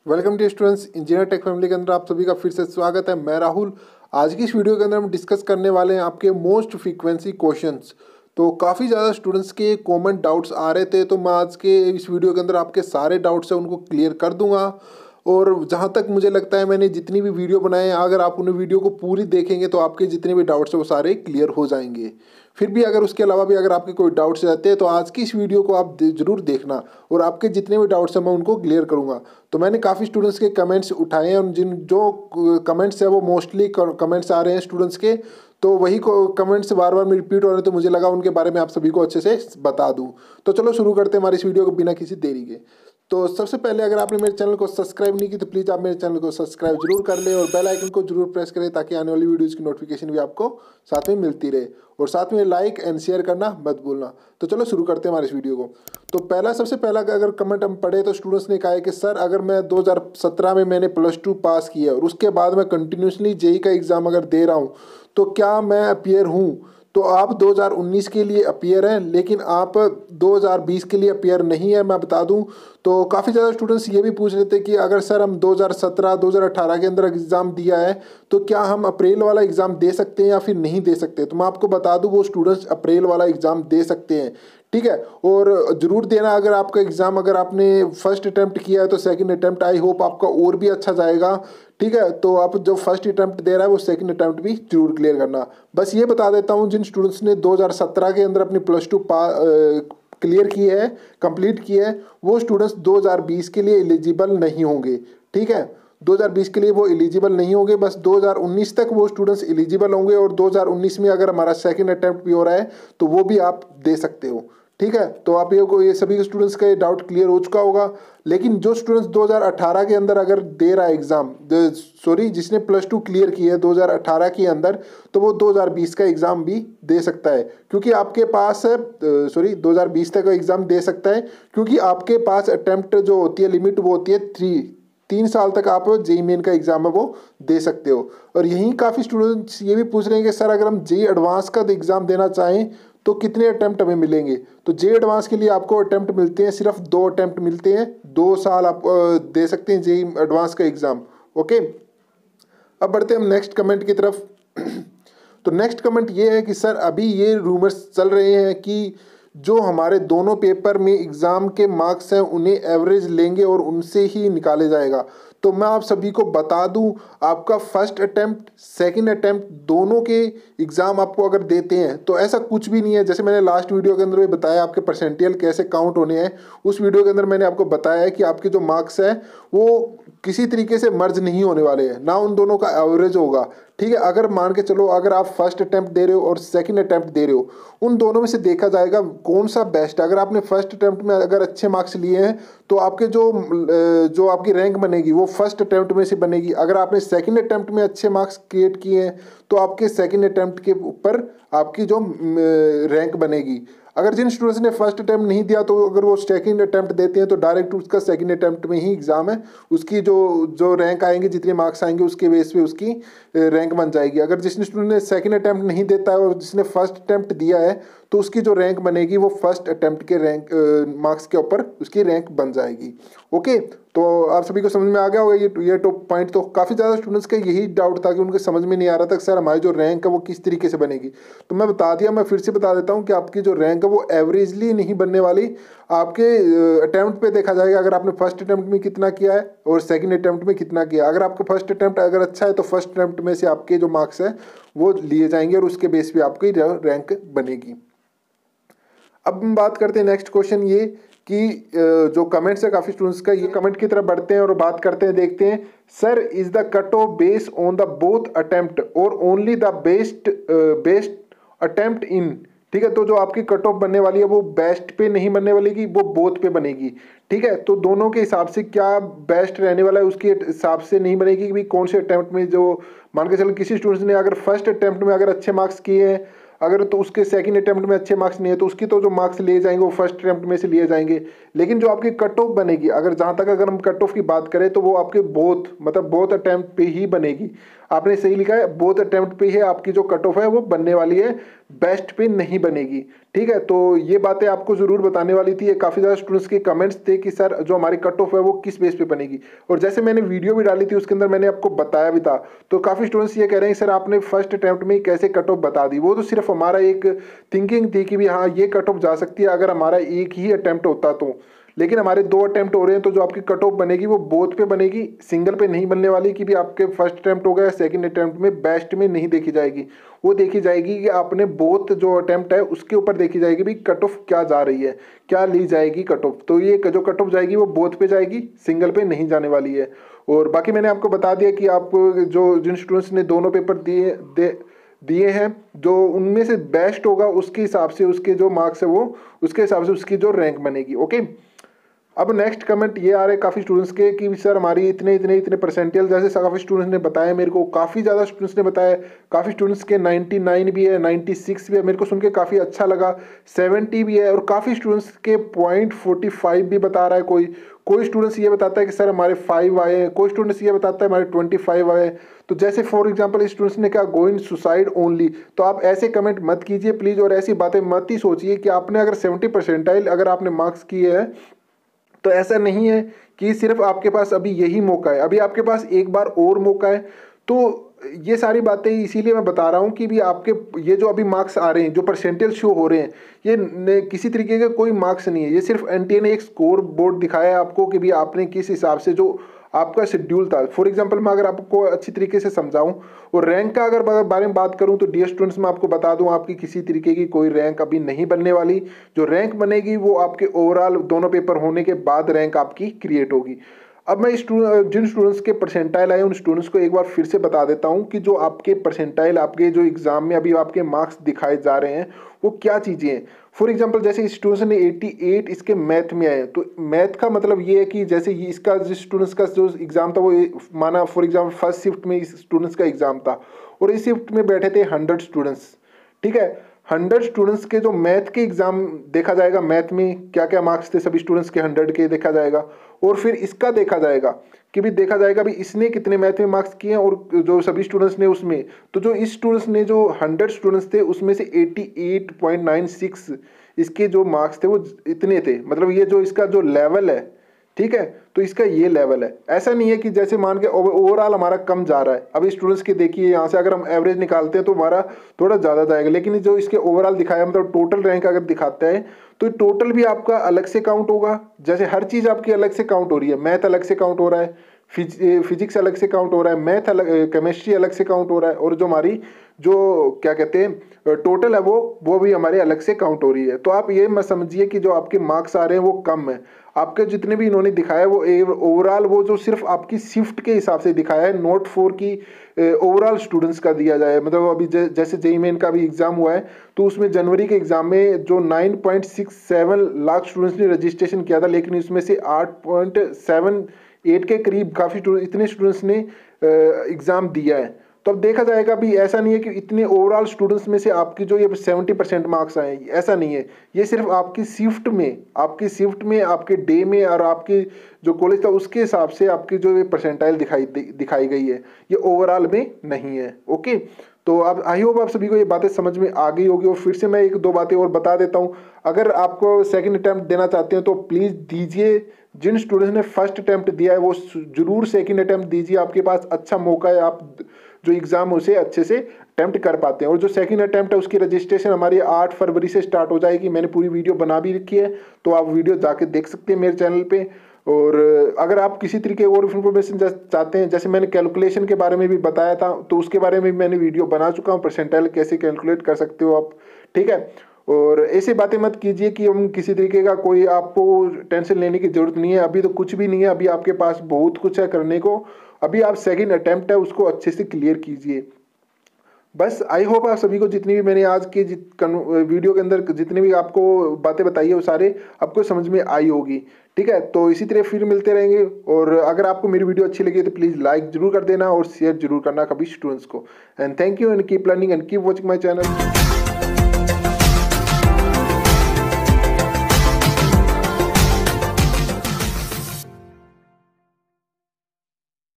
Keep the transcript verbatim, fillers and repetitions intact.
Welcome to students engineer tech family के अंदर आप सभी का फिर से स्वागत है। मैं राहुल। आज की इस वीडियो के अंदर हम डिस्कस करने वाले हैं आपके मोस्ट फ्रीक्वेंसी क्वेश्चंस। तो काफ़ी ज़्यादा स्टूडेंट्स के कॉमन डाउट्स आ रहे थे, तो मैं आज के इस वीडियो के अंदर आपके सारे डाउट्स हैं उनको क्लियर कर दूंगा। और जहाँ तक मुझे लगता है मैंने जितनी भी वीडियो बनाए हैं, अगर आप उन वीडियो को पूरी देखेंगे तो आपके जितने भी डाउट्स हैं वो सारे क्लियर हो जाएंगे। फिर भी अगर उसके अलावा भी अगर आपके कोई डाउट्स रहते हैं तो आज की इस वीडियो को आप जरूर देखना और आपके जितने भी डाउट्स हैं मैं उनको क्लियर करूंगा। तो मैंने काफ़ी स्टूडेंट्स के कमेंट्स उठाए हैं और जिन जो कमेंट्स हैं वो मोस्टली कमेंट्स आ रहे हैं स्टूडेंट्स के, तो वही कमेंट्स बार बार में रिपीट हो रहे हैं, तो मुझे लगा उनके बारे में आप सभी को अच्छे से बता दूं। तो चलो शुरू करते हैं हमारी इस वीडियो को बिना किसी देरी के। तो सबसे पहले अगर आपने मेरे चैनल को सब्सक्राइब नहीं की तो प्लीज़ आप मेरे चैनल को सब्सक्राइब जरूर कर लें और बेल आइकन को जरूर प्रेस करें ताकि आने वाली वीडियोज़ की नोटिफिकेशन भी आपको साथ में मिलती रहे। और साथ में लाइक एंड शेयर करना मत भूलना। तो चलो शुरू करते हैं हमारे इस वीडियो को। तो पहला सबसे पहला अगर कमेंट हम पढ़े तो स्टूडेंट्स ने कहा है कि सर अगर मैं दो हज़ार सत्रह में मैंने प्लस टू पास किया और उसके बाद मैं कंटिन्यूसली जेई का एग्ज़ाम अगर दे रहा हूँ तो क्या मैं अपीयर हूँ? तो आप दो हज़ार उन्नीस के लिए अपीयर हैं, लेकिन आप दो हज़ार बीस के लिए अपीयर नहीं है, मैं बता दूं। तो काफ़ी ज़्यादा स्टूडेंट्स ये भी पूछ रहे थे कि अगर सर हम दो हज़ार सत्रह दो हज़ार अठारह के अंदर एग्ज़ाम दिया है तो क्या हम अप्रैल वाला एग्ज़ाम दे सकते हैं या फिर नहीं दे सकते। तो मैं आपको बता दूं वो स्टूडेंट्स अप्रैल वाला एग्ज़ाम दे सकते हैं, ठीक है। और ज़रूर देना अगर आपका एग्ज़ाम अगर आपने फर्स्ट अटैम्प्ट किया है तो सेकंड अटैम्प्ट आई होप आपका और भी अच्छा जाएगा, ठीक है। तो आप जो फर्स्ट अटैम्प्ट दे रहा है वो सेकंड अटैम्प्ट भी जरूर क्लियर करना। बस ये बता देता हूँ जिन स्टूडेंट्स ने दो हज़ार सत्रह के अंदर अपनी प्लस टू पा क्लियर की है, कंप्लीट की है, वो स्टूडेंट्स दो हज़ार बीस के लिए एलिजिबल नहीं होंगे, ठीक है। दो हज़ार बीस के लिए वो एलिजिबल नहीं होंगे, बस दो हज़ार उन्नीस तक वो स्टूडेंट्स एलिजिबल होंगे। और दो हज़ार उन्नीस में अगर हमारा सेकंड अटैम्प्ट भी हो रहा है तो वो भी आप दे सकते हो, ठीक है। तो आप ये को ये सभी स्टूडेंट्स का ये डाउट क्लियर हो चुका होगा। लेकिन जो स्टूडेंट्स दो हज़ार अठारह के अंदर अगर दे रहा है एग्ज़ाम, सॉरी जिसने प्लस टू क्लियर की है दो हज़ार अठारह के अंदर, तो वो दो हज़ार बीस का एग्ज़ाम भी दे सकता है, क्योंकि आपके पास है सॉरी दो हज़ार बीस तक का एग्ज़ाम दे सकता है, क्योंकि आपके पास अटैम्प्ट जो होती है लिमिट वो होती है थ्री तीन साल तक आप जेई मेन का एग्ज़ाम है वो दे सकते हो। और यहीं काफ़ी स्टूडेंट्स ये भी पूछ रहे हैं कि सर अगर हम जेई एडवांस का एग्ज़ाम देना चाहें तो कितने अटैम्प्ट हमें मिलेंगे। तो जेई एडवांस के लिए आपको अटैम्प्ट मिलते हैं, सिर्फ दो अटैम्प्ट मिलते हैं, दो साल आप दे सकते हैं जेई एडवांस का एग्ज़ाम, ओके। अब बढ़ते हैं हम नेक्स्ट कमेंट की तरफ। तो नेक्स्ट कमेंट ये है कि सर अभी ये रूमर्स चल रहे हैं कि जो हमारे दोनों पेपर में एग्ज़ाम के मार्क्स हैं उन्हें एवरेज लेंगे और उनसे ही निकाले जाएगा। तो मैं आप सभी को बता दूं आपका फर्स्ट अटैम्प्ट सेकंड अटैम्प्ट दोनों के एग्ज़ाम आपको अगर देते हैं तो ऐसा कुछ भी नहीं है। जैसे मैंने लास्ट वीडियो के अंदर भी बताया आपके परसेंटियल कैसे काउंट होने हैं, उस वीडियो के अंदर मैंने आपको बताया है कि आपके जो मार्क्स हैं वो किसी तरीके से मर्ज नहीं होने वाले हैं, ना उन दोनों का एवरेज होगा, ठीक है। अगर मान के चलो अगर आप फर्स्ट अटैम्प्ट दे रहे हो और सेकंड अटैम्प्ट दे रहे हो, उन दोनों में से देखा जाएगा कौन सा बेस्ट है। अगर आपने फर्स्ट अटैम्प्ट में अगर अच्छे मार्क्स लिए हैं तो आपके जो जो आपकी रैंक बनेगी वो फर्स्ट अटैम्प्ट में से बनेगी। अगर आपने सेकंड अटैम्प्ट में अच्छे मार्क्स क्रिएट किए हैं तो आपके सेकंड अटैम्प्ट के ऊपर आपकी जो रैंक बनेगी। अगर जिन स्टूडेंट्स ने फर्स्ट अटैम्प्ट नहीं दिया तो अगर वो सेकंड अटैम्प्ट देते हैं तो डायरेक्ट उसका सेकंड अटैम्प्ट में ही एग्ज़ाम है, उसकी जो जो रैंक आएंगे जितने मार्क्स आएंगे उसके बेस पे उसकी रैंक बन जाएगी। अगर जिसने स्टूडेंट ने सेकंड अटैम्प्ट नहीं देता है और जिसने फर्स्ट अटैम्प्ट दिया है तो उसकी जो रैंक बनेगी वो फर्स्ट अटैम्प्ट के रैंक मार्क्स के ऊपर उसकी रैंक बन जाएगी, ओके। तो आप सभी को समझ में आ गया होगा ये ये टॉप पॉइंट। तो काफ़ी ज़्यादा स्टूडेंट्स का यही डाउट था कि उनके समझ में नहीं आ रहा था कि सर हमारी जो रैंक है वो किस तरीके से बनेगी। तो मैं बता दिया, मैं फिर से बता देता हूँ कि आपकी जो रैंक है वो एवरेजली नहीं बनने वाली, आपके अटैम्प्ट पे देखा जाएगा। अगर आपने फर्स्ट अटैम्प्ट में कितना किया है और सेकंड अटैम्प्ट में कितना किया, अगर आपका फर्स्ट अटैम्प्ट अगर अच्छा है तो फर्स्ट अटैम्प्ट में से आपके जो मार्क्स है वो लिए जाएंगे और उसके बेस पे आपकी रैंक बनेगी। अब हम बात करते हैं नेक्स्ट क्वेश्चन ये कि जो कमेंट्स है काफ़ी स्टूडेंट्स का, ये कमेंट की तरफ बढ़ते हैं और बात करते हैं, देखते हैं। Sir is the cut off base on the both attempt और only the best best attempt in, ठीक है। तो जो आपकी कट ऑफ बनने वाली है वो बेस्ट पे नहीं बनने वाली की, वो बोथ पे बनेगी, ठीक है। तो दोनों के हिसाब से क्या बेस्ट रहने वाला है उसके हिसाब से नहीं बनेगी कि भाई कौन से अटेम्प्ट में, जो मान के चलो किसी स्टूडेंट्स ने अगर फर्स्ट अटेम्प्ट में अगर अच्छे मार्क्स किए हैं अगर तो उसके सेकंड अटेम्प्ट में अच्छे मार्क्स नहीं है तो उसकी तो जो मार्क्स लिए जाएंगे वो फर्स्ट अटेम्प्ट में से लिए जाएंगे। लेकिन जो आपकी कट ऑफ बनेगी, अगर जहाँ तक अगर हम कट ऑफ की बात करें तो वो आपके बोथ मतलब बोथ अटेम्प्ट पे ही बनेगी। आपने सही लिखा है, बोथ अटेम्प्ट पे ही आपकी जो कट ऑफ है वो बनने वाली है, बेस्ट पे नहीं बनेगी। ठीक है, तो ये बातें आपको ज़रूर बताने वाली थी। काफ़ी ज़्यादा स्टूडेंट्स के कमेंट्स थे कि सर जो हमारी कट ऑफ है वो किस बेस पे बनेगी, और जैसे मैंने वीडियो भी डाली थी उसके अंदर मैंने आपको बताया भी था। तो काफ़ी स्टूडेंट्स ये कह रहे हैं सर आपने फर्स्ट अटैम्प्ट में कैसे कट ऑफ बता दी। वो तो सिर्फ हमारा एक थिंकिंग थी कि भी हाँ ये कट ऑफ जा सकती है अगर हमारा एक ही अटैम्प्ट होता तो, लेकिन हमारे दो अटैम्प्ट हो रहे हैं तो जो आपकी कट ऑफ बनेगी वो बोथ पे बनेगी, सिंगल पे नहीं बनने वाली कि भी आपके फर्स्ट अटैम्प्ट हो गया सेकंड अटैम्प्ट में बेस्ट में नहीं देखी जाएगी। वो देखी जाएगी कि आपने बोथ जो अटैम्प्ट है उसके ऊपर देखी जाएगी भी कट ऑफ क्या जा रही है, क्या ली जाएगी कट ऑफ। तो ये जो कट ऑफ जाएगी वो बोथ पे जाएगी, सिंगल पे नहीं जाने वाली है। और बाकी मैंने आपको बता दिया कि आप जो जिन स्टूडेंट्स ने दोनों पेपर दिए दे दिए हैं, जो उनमें से बेस्ट होगा उसके हिसाब से उसके जो मार्क्स है वो उसके हिसाब से उसकी जो रैंक बनेगी। ओके, अब नेक्स्ट कमेंट ये आ रहे हैं काफ़ी स्टूडेंट्स के कि सर हमारी इतने इतने इतने परसेंटेज, जैसे काफ़ी स्टूडेंट्स ने बताया मेरे को, काफ़ी ज़्यादा स्टूडेंट्स ने बताया, काफ़ी स्टूडेंट्स के निन्यानवे भी है, छियानवे भी है। मेरे को सुन के काफ़ी अच्छा लगा। सत्तर भी है, और काफ़ी स्टूडेंट्स के पॉइंट फोर्टी फाइव भी बता रहा है। कोई कोई स्टूडेंट्स ये बताता है कि सर हमारे फाइव आए हैं, कोई स्टूडेंट्स ये बताता है हमारे ट्वेंटी फाइव आए हैं। तो जैसे फॉर एग्जांपल स्टूडेंट्स ने कहा गोइंग सुसाइड ओनली, तो आप ऐसे कमेंट मत कीजिए प्लीज़, और ऐसी बातें मत ही सोचिए कि आपने अगर सेवेंटी परसेंटाइल अगर आपने मार्क्स किए हैं तो ऐसा नहीं है कि सिर्फ आपके पास अभी यही मौका है, अभी आपके पास एक बार और मौका है। तो ये सारी बातें इसीलिए मैं बता रहा हूँ कि भी आपके ये जो अभी मार्क्स आ रहे हैं, जो परसेंटेज शो हो रहे हैं, ये किसी तरीके के कोई मार्क्स नहीं है। ये सिर्फ एनटीए ने एक स्कोर बोर्ड दिखाया है आपको कि भी आपने किस हिसाब से जो आपका शेड्यूल था। फॉर एग्जांपल मैं अगर आपको अच्छी तरीके से समझाऊं और रैंक का अगर बारे में बात करूं तो डियर स्टूडेंट्स मैं आपको बता दूं आपकी किसी तरीके की कोई रैंक अभी नहीं बनने वाली। जो रैंक बनेगी वो आपके ओवरऑल दोनों पेपर होने के बाद रैंक आपकी क्रिएट होगी। अब मैं जिन स्टूडेंट्स के परसेंटाइल आए उन स्टूडेंट्स को एक बार फिर से बता देता हूं कि जो आपके परसेंटाइल आपके जो एग्जाम में अभी आपके मार्क्स दिखाए जा रहे हैं वो क्या चीज़ें हैं। फॉर एग्जांपल जैसे स्टूडेंट्स ने अठासी इसके मैथ में आए, तो मैथ का मतलब ये है कि जैसे ये इसका जिस स्टूडेंट्स का जो एग्जाम था वो माना फॉर एग्जांपल फर्स्ट शिफ्ट में इस स्टूडेंट्स का एग्जाम था और इस शिफ्ट में बैठे थे हंड्रेड स्टूडेंट्स। ठीक है, हंड्रेड स्टूडेंट्स के जो मैथ के एग्जाम देखा जाएगा, मैथ में क्या क्या मार्क्स थे सभी स्टूडेंट्स के हंड्रेड के देखा जाएगा, और फिर इसका देखा जाएगा कि भी देखा जाएगा भी इसने कितने मैथ में मार्क्स किए हैं और जो सभी स्टूडेंट्स ने उसमें। तो जो इस स्टूडेंट्स ने जो हंड्रेड स्टूडेंट्स थे उसमें से अठासी पॉइंट नाइन सिक्स इसके जो मार्क्स थे वो इतने थे, मतलब ये जो इसका जो लेवल है, ठीक है, तो इसका ये लेवल है। ऐसा नहीं है कि जैसे मान के ओवरऑल हमारा कम जा रहा है। अब स्टूडेंट्स के देखिए यहाँ से अगर हम एवरेज निकालते हैं तो हमारा थोड़ा ज़्यादा जाएगा, लेकिन जो इसके ओवरऑल दिखाया मतलब टोटल रैंक अगर दिखाता है तो टोटल भी आपका अलग से काउंट होगा। जैसे हर चीज़ आपकी अलग से काउंट हो रही है, मैथ अलग से काउंट हो रहा है, फिजिक्स अलग से काउंट हो रहा है, मैथ अलग, केमिस्ट्री अलग से काउंट हो रहा है, और जो हमारी जो क्या कहते हैं टोटल है वो वो भी हमारे अलग से काउंट हो रही है। तो आप ये मत समझिए कि जो आपके मार्क्स आ रहे हैं वो कम है। आपके जितने भी इन्होंने दिखाया वो ओवरऑल वो जो सिर्फ आपकी शिफ्ट के हिसाब से दिखाया है, नोट फोर की ओवरऑल स्टूडेंट्स का दिया जाए। मतलब अभी जैसे जेईई मेन का भी एग्जाम हुआ है तो उसमें जनवरी के एग्जाम में जो nine point six seven lakh students ने रजिस्ट्रेशन किया था, लेकिन इसमें से आठ पॉइंट सेवन एट के करीब काफ़ी इतने स्टूडेंट्स ने एग्ज़ाम दिया है। तो अब देखा जाएगा भी ऐसा नहीं है कि इतने ओवरऑल स्टूडेंट्स में से आपकी जो ये सेवेंटी परसेंट मार्क्स आए, ऐसा नहीं है। ये सिर्फ आपकी शिफ्ट में आपकी शिफ्ट में आपके डे में और आपके जो कॉलेज था उसके हिसाब से आपकी जो ये परसेंटाइल दिखाई दिखाई गई है, ये ओवरऑल में नहीं है। ओके, तो अब आई होप आप सभी को ये बातें समझ में आ गई होगी। और फिर से मैं एक दो बातें और बता देता हूँ। अगर आपको सेकंड अटैम्प्ट देना चाहते हैं तो प्लीज़ दीजिए। जिन स्टूडेंट्स ने फर्स्ट अटैम्प्ट दिया है वो जरूर सेकंड अटैम्प्ट दीजिए, आपके पास अच्छा मौका है, आप जो एग्ज़ाम उसे अच्छे से अटैम्प्ट कर पाते हैं। और जो सेकंड अटैम्प्ट है उसकी रजिस्ट्रेशन हमारी आठ फरवरी से स्टार्ट हो जाएगी। मैंने पूरी वीडियो बना भी रखी है, तो आप वीडियो जाके देख सकते हैं मेरे चैनल पे। और अगर आप किसी तरीके और इन्फॉर्मेशन चाहते हैं, जैसे मैंने कैलकुलेशन के बारे में भी बताया था, तो उसके बारे में भी मैंने वीडियो बना चुका हूँ, परसेंटाइल कैसे कैलकुलेट कर सकते हो आप। ठीक है, और ऐसी बातें मत कीजिए कि हम किसी तरीके का कोई आपको टेंशन लेने की जरूरत नहीं है। अभी तो कुछ भी नहीं है, अभी आपके पास बहुत कुछ है करने को। अभी आप सेकंड अटेम्प्ट है उसको अच्छे से क्लियर कीजिए। बस आई होप आप सभी को जितनी भी मैंने आज के वीडियो के अंदर जितनी भी आपको बातें बताई है वो सारे आपको समझ में आई होगी। ठीक है, तो इसी तरह फिर मिलते रहेंगे। और अगर आपको मेरी वीडियो अच्छी लगी तो प्लीज़ लाइक जरूर कर देना और शेयर जरूर करना कभी स्टूडेंट्स को। And thank you and keep learning and keep watching my channel.